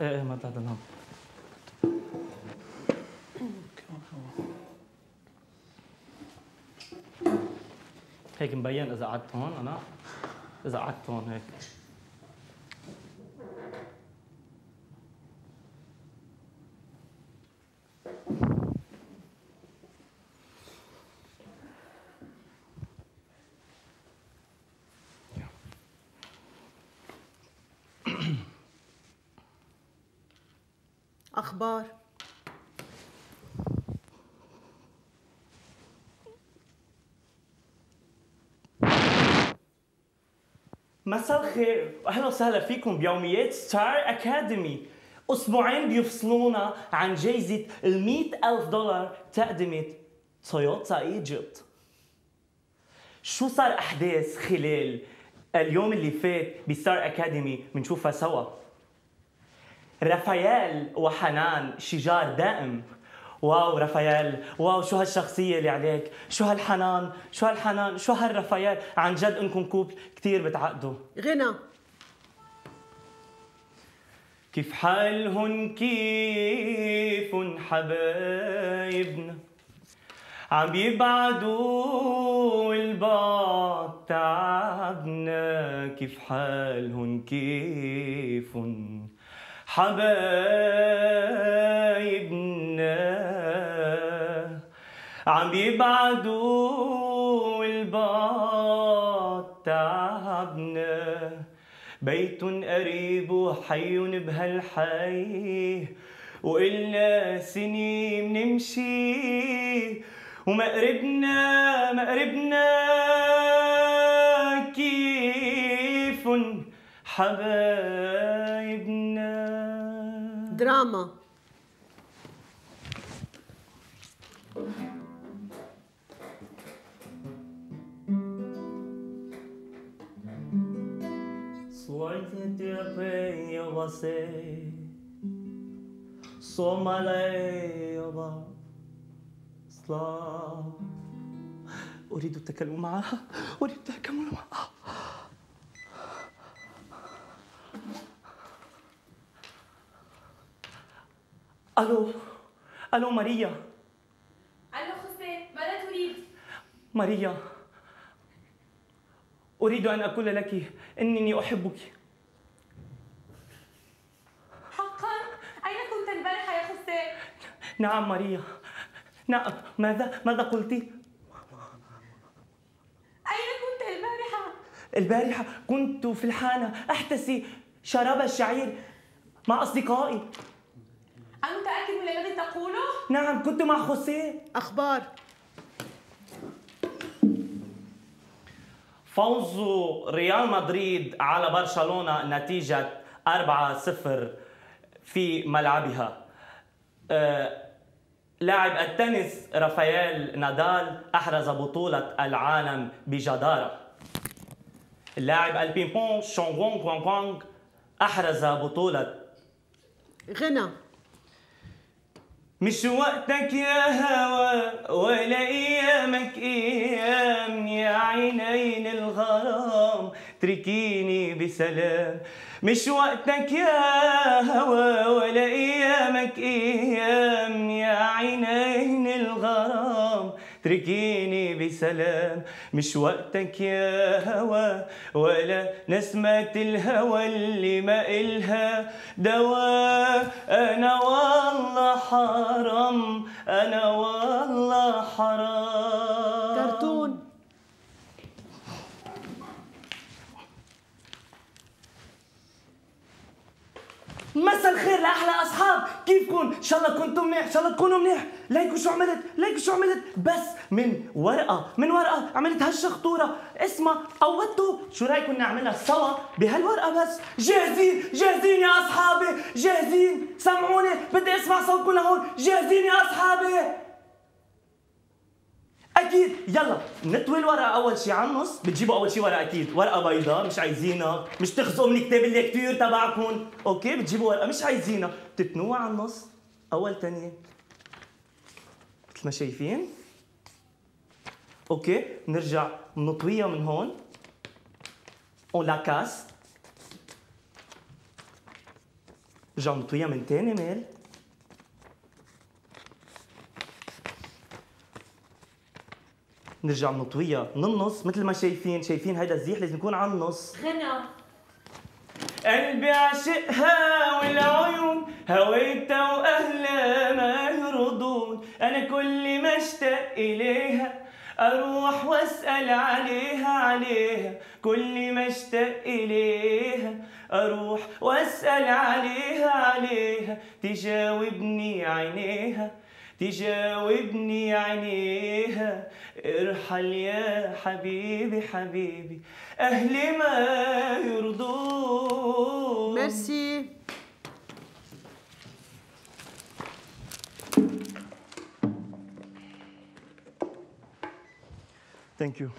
ايه ما تهدى الهم. هيك مبين اذا قعدت هون انا، اذا قعدت هون هيك. أخبار؟ مساء الخير واهلا وسهلا فيكم بيوميات ستار اكاديمي. اسبوعين بيفصلونا عن جائزة $100,000 تقدمت تويوتا ايجيبت. شو صار احداث خلال اليوم اللي فات بستار اكاديمي بنشوفها سوا. رافائيل وحنان شجار دائم. واو رافائيل، واو شو هالشخصية اللي عليك، شو هالحنان، شو هالحنان، شو هالرافائيل، عن جد انكم كوب كثير بتعقدوا. غنى. كيف حالهن كيف حبايبنا عم بيبعدوا البعض تعبنا. كيف حالهن كيف حبايبنا عم بيبعدوا البعض تعبنا. بيت قريب وحي بهالحي وإلنا سنين نمشي ومقربنا كيف حبايبنا. دراما. أريد التكلم معها، أريد التكلم معها. ألو ماريا. ألو خوسيه، ماذا تريد؟ ماريا، أريد أن أقول لك أنني أحبك. حقا؟ أين كنت البارحة يا خوسيه؟ نعم ماريا، نعم. ماذا قلت؟ أين كنت البارحة؟ البارحة كنت في الحانة أحتسي شراب الشعير مع أصدقائي. أنت متأكد من الذي تقوله؟ نعم كنت مع خوسيه. أخبار؟ فوز ريال مدريد على برشلونة نتيجة 4-0 في ملعبها. لاعب التنس رافائيل نادال أحرز بطولة العالم بجدارة. اللاعب البينج بونج شونغ كوانغ كوانغ أحرز بطولة. غنى. مش وقتك يا هوى ولا ايامك ايام، يا عينين الغرام تركيني بسلام. مش وقتك يا هوى ولا ايامك ايام، يا عينين الغرام تركيني بسلام. مش وقتك يا هوى ولا نسمة الهوى اللي ما إلها دواء. أنا والله حرام، أنا والله حرام. كرتون. مساء الخير لاحلى اصحاب، كيفكم؟ ان شاء الله كنتم منيح، ان شاء الله تكونوا منيح. ليكوا شو عملت، ليكوا شو عملت. بس من ورقه عملت هالشخطوره اسمها قوتوا. شو رايكم نعملها سوا بهالورقه بس؟ جاهزين يا اصحابي، جاهزين؟ سمعوني بدي اسمع صوتكم لهون. جاهزين يا اصحابي؟ اكيد. يلا نطوي الورقه اول شيء على النص. بتجيبوا اول شيء ورقه، اكيد ورقه بيضاء مش عايزينها، مش تخزقوا من كتاب الليكتور تبعكم. اوكي بتجيبوا ورقه مش عايزينها، بتتنوها على النص اول ثانيه مثل ما شايفين. اوكي بنرجع بنطويها من هون اون لا كاس. نرجع نطويها من تاني مال. نرجع نطويها من النص مثل ما شايفين هيدا الزيح لازم يكون على النص. غنى. قلبي عاشقها والعيون هويتها واهلها ما يرضون، انا كل ما اشتاق اليها اروح واسال عليها كل ما اشتاق اليها اروح واسال عليها تجاوبني عينيها ارحل يا حبيبي اهلي ما يرضون. ميرسي. ثانك يو.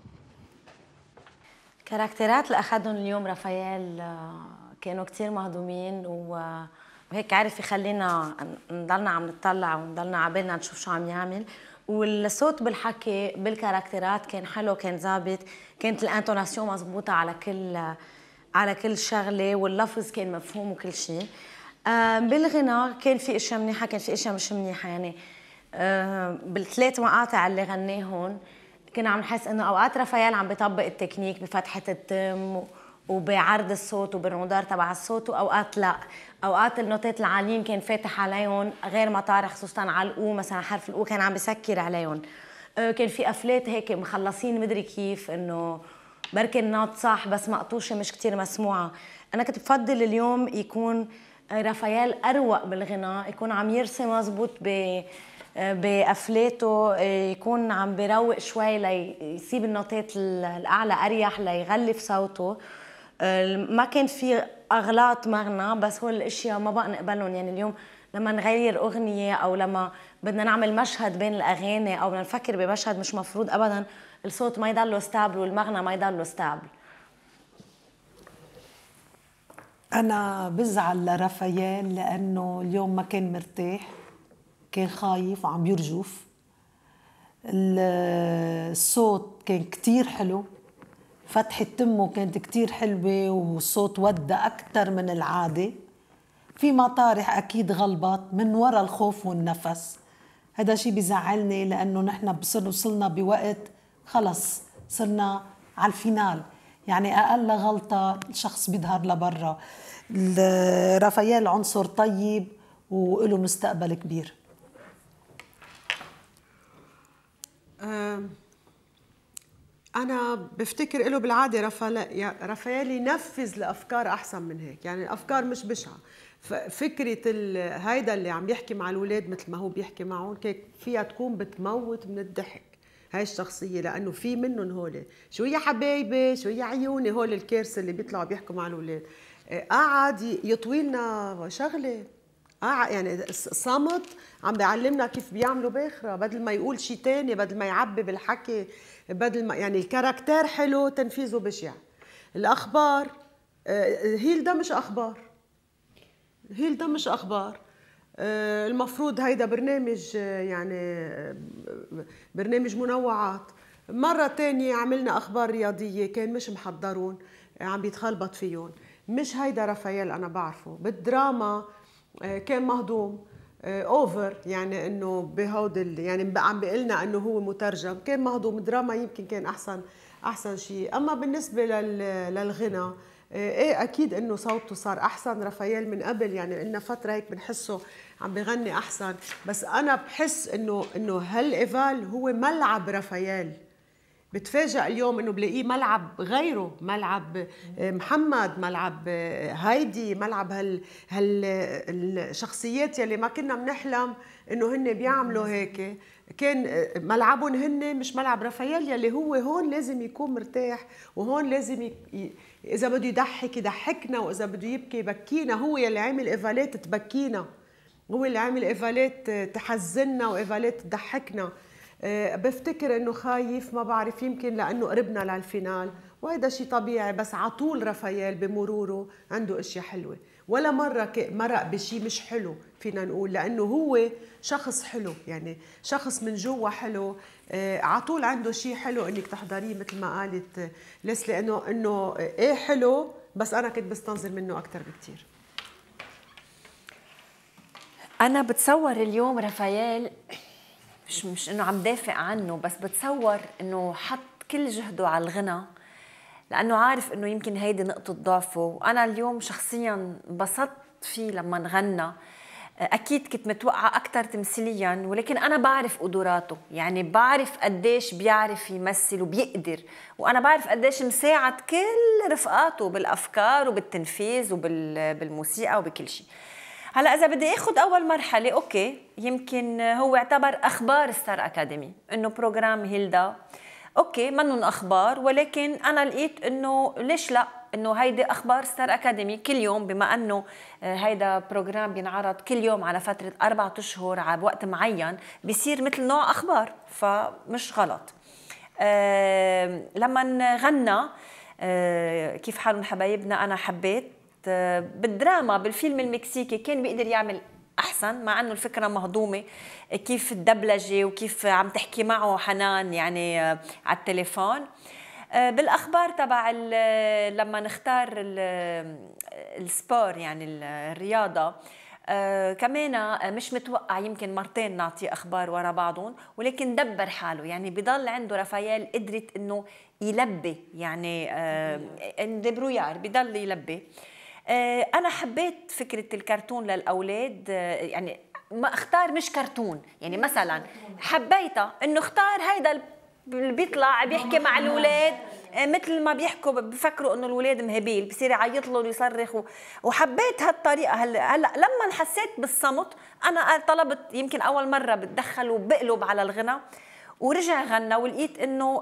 كاركترات اللي اخذهم اليوم رافائيل كانوا كتير مهضومين وهيك عرف يخلينا نضلنا عم نطلع ونضلنا عبالنا نشوف شو عم يعمل. والصوت بالحكي بالكاركترات كان حلو، كان ظابط، كانت الانتوناسيون مزبوطه على كل شغله، واللفظ كان مفهوم وكل شيء. بالغناء كان في اشياء منيحه، كان في اشياء مش منيحه. يعني بالثلاث مقاطع اللي غناهم كنا عم نحس انه اوقات رافائيل عم بيطبق التكنيك بفتحه التم وبعرض الصوت وبالرودار تبع الصوت، واوقات لا. اوقات النوتات العاليين كان فاتح عليهم غير مطارح، خصوصا على الأو، مثلا حرف الأو كان عم بسكر عليهم. كان في قفلات هيك مخلصين مدري كيف، انه بركي النوت صح بس مقطوشه مش كتير مسموعه. انا كنت بفضل اليوم يكون رافائيل اروق بالغناء، يكون عم يرسم مزبوط بقفلاته، يكون عم بيروق شوي ليسيب النوتات الاعلى اريح ليغلف صوته. ما كان في اغلاط مغنى، بس هو الاشياء ما بقى نقبلهم. يعني اليوم لما نغير اغنيه او لما بدنا نعمل مشهد بين الاغاني او بدنا نفكر بمشهد، مش مفروض ابدا الصوت ما يضله ستابل والمغنى ما يضله ستابل. أنا بزعل لرافائيل لأنه اليوم ما كان مرتاح، كان خايف وعم يرجف. الصوت كان كتير حلو، فتحة تمه كانت كتير حلوة، والصوت ودى أكتر من العادة. في مطارح أكيد غلبت من وراء الخوف والنفس. هذا شيء بيزعلني لأنه نحن وصلنا بوقت خلص صرنا على الفينال، يعني أقل غلطة الشخص بيظهر لبرا. رافائيل عنصر طيب وله مستقبل كبير. أنا بفتكر له بالعادة رافائيل ينفذ الأفكار أحسن من هيك، يعني الأفكار مش بشعة. فكرة هيدا اللي عم يحكي مع الأولاد مثل ما هو بيحكي معهم فيها تكون بتموت من الضحك هاي الشخصية، لأنه في منهم هول شو يا حبايبي شو يا عيوني، هول الكارثة اللي بيطلعوا بيحكوا مع الأولاد. قاعد يطوي لنا شغلة، يعني صمت عم بيعلمنا كيف بيعملوا باخرة، بدل ما يقول شيء تاني، بدل ما يعبي بالحكي، بدل ما يعني الكاركتير حلو تنفيذه بشع. الأخبار هيلدا مش أخبار، هيلدا مش أخبار. المفروض هيدا برنامج، يعني برنامج منوعات. مرة تانية عملنا أخبار رياضية كان مش محضرون، عم بيتخلبط فيهم. مش هيدا رافائيل أنا بعرفه. بالدراما كان مهضوم اوفر، يعني انه بهود يعني عم بيقلنا انه هو مترجم، كان مهضوم. دراما يمكن كان احسن شيء. اما بالنسبه للغنى ايه اكيد انه صوته صار احسن. رافائيل من قبل يعني لنا فتره هيك بنحسه عم بغني احسن، بس انا بحس انه هالايفال هو ملعب رافائيل. بتفاجأ اليوم انه بلاقيه ملعب غيره، ملعب محمد، ملعب هايدي، ملعب هالشخصيات يلي ما كنا بنحلم انه هن بيعملوا هيك. كان ملعبهم هن، مش ملعب رافائيل يلي هو هون لازم يكون مرتاح، وهون لازم اذا بده يضحك يضحكنا، واذا بده يبكي يبكينا. هو يلي عامل ايفالات تبكينا، هو اللي عامل ايفالات تحزننا وايفالات تضحكنا. بفتكر انه خايف، ما بعرف، يمكن لانه قربنا للفينال، وهذا شيء طبيعي. بس عطول رافائيل بمروره عنده اشياء حلوه، ولا مره مرق بشيء مش حلو فينا نقول، لانه هو شخص حلو، يعني شخص من جوا حلو. عطول عنده شيء حلو انك تحضريه، مثل ما قالت ليسلي انه ايه حلو، بس انا كنت بستنظر منه اكثر بكثير. أنا بتصور اليوم رافائيل مش إنه عم دافع عنه، بس بتصور إنه حط كل جهده على الغنى لأنه عارف إنه يمكن هيدي نقطة ضعفه. وأنا اليوم شخصياً انبسطت فيه لما غنى. أكيد كنت متوقعة أكتر تمثيلياً، ولكن أنا بعرف قدراته، يعني بعرف قديش بيعرف يمثل وبيقدر، وأنا بعرف قديش مساعد كل رفقاته بالأفكار وبالتنفيذ وبالموسيقى وبكل شيء. هلا إذا بدي آخذ أول مرحلة، أوكي، يمكن هو اعتبر أخبار ستار أكاديمي إنه بروجرام هيلدا، أوكي منن أخبار، ولكن أنا لقيت إنه ليش لا، إنه هيدي أخبار ستار أكاديمي كل يوم، بما إنه هيدا بروجرام بينعرض كل يوم على فترة 4 أشهر على وقت معين، بيصير مثل نوع أخبار، فمش غلط. لما غنى كيف حالهم حبايبنا أنا حبيت بالدراما بالفيلم المكسيكي كان بيقدر يعمل أحسن، مع أنه الفكرة مهضومة، كيف الدبلجة وكيف عم تحكي معه حنان يعني على التليفون. بالأخبار تبع لما نختار السبور يعني الرياضة، كمان مش متوقع يمكن مرتين نعطيه أخبار ورا بعضهم، ولكن دبر حاله، يعني بضل عنده رافائيل قدرت إنه يلبي، يعني دبرويار بضل يلبي. أنا حبيت فكرة الكرتون للأولاد، يعني ما اختار مش كرتون، يعني مثلا حبيتها إنه اختار هيدا اللي بيطلع بيحكي مع الأولاد مثل ما بيحكوا بفكروا إنه الأولاد مهبيل، بصير يعيط له ويصرخ، وحبيت هالطريقة. هلا لما حسيت بالصمت أنا طلبت، يمكن أول مرة بتدخل وبقلب على الغنى، ورجع غنى، ولقيت إنه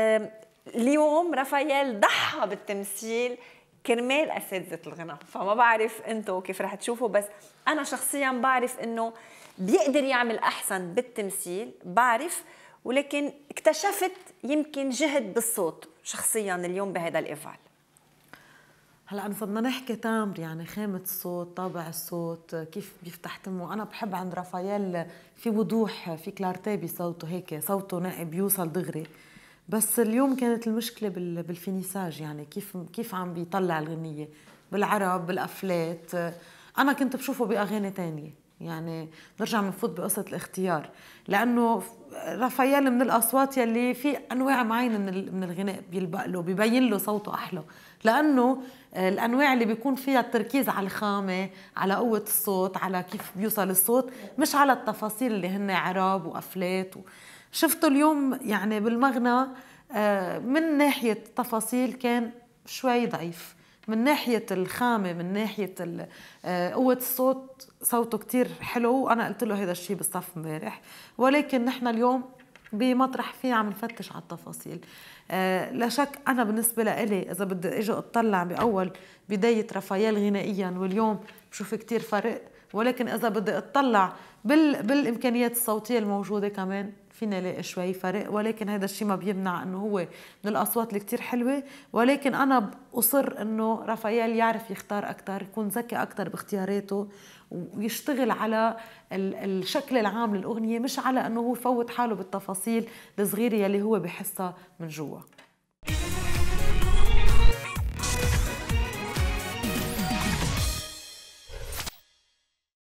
اليوم رافائيل ضحى بالتمثيل كرمال أساتذة الغنى. فما بعرف انتو كيف رح تشوفوا، بس أنا شخصياً بعرف إنه بيقدر يعمل أحسن بالتمثيل، بعرف، ولكن اكتشفت يمكن جهد بالصوت شخصياً اليوم بهذا الإفعال. هلا إذا بدنا نحكي تامر، يعني خامة الصوت، طابع الصوت، كيف بيفتح تمه، أنا بحب عند رافائيل في وضوح، في كلارتي بصوته، هيك صوته نقي بيوصل دغري. بس اليوم كانت المشكلة بالفينيساج، يعني كيف عم بيطلع الغنية بالعرب بالأفلات. أنا كنت بشوفه بأغاني تانية، يعني نرجع بنفوت بقصة الاختيار، لأنه رافائيل من الأصوات يلي في أنواع معينة من الغناء بيلبق له، بيبين له صوته أحلى، لأنه الأنواع اللي بيكون فيها التركيز على الخامة، على قوة الصوت، على كيف بيوصل الصوت، مش على التفاصيل اللي هن عراب وأفلات. شفته اليوم يعني بالمغنى من ناحية التفاصيل كان شوي ضعيف، من ناحية الخامة، من ناحية قوة الصوت، صوته كتير حلو، وأنا قلت له هذا الشيء بالصف امبارح. ولكن نحن اليوم بمطرح فيه عم نفتش على التفاصيل. لا شك أنا بالنسبة لإلي إذا بدي أجي أطلع بأول بداية رافائيل غنائيا واليوم بشوف كتير فرق، ولكن إذا بدي أطلع بالإمكانيات الصوتية الموجودة كمان فينا نلاقي شوي فرق. ولكن هذا الشيء ما بيمنع انه هو من الاصوات اللي كتير حلوه. ولكن انا اصر انه رافائيل يعرف يختار اكثر، يكون ذكي اكثر باختياراته، ويشتغل على الشكل العام للاغنيه، مش على انه هو يفوت حاله بالتفاصيل الصغيره يلي هو بحسها من جوا.